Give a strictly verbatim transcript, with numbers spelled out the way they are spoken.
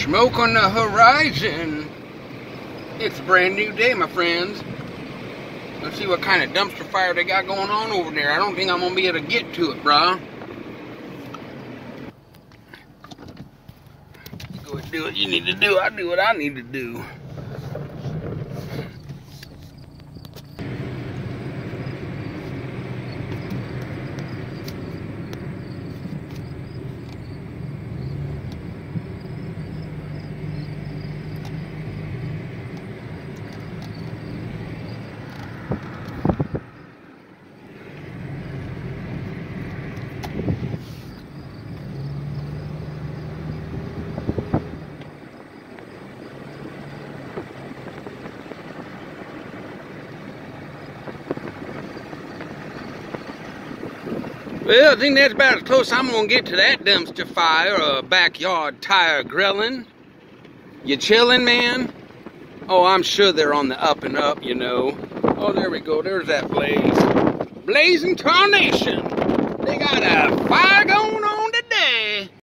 Smoke on the horizon. It's a brand new day, my friends. Let's see what kind of dumpster fire they got going on over there. I don't think I'm gonna be able to get to it, brah. You go and do what you need to do. I do what I need to do. Well, I think that's about as close I'm gonna get to that dumpster fire or a backyard tire grilling. You chilling, man? Oh, I'm sure they're on the up and up, you know. Oh, there we go. There's that blaze. Blazing tarnation. They got a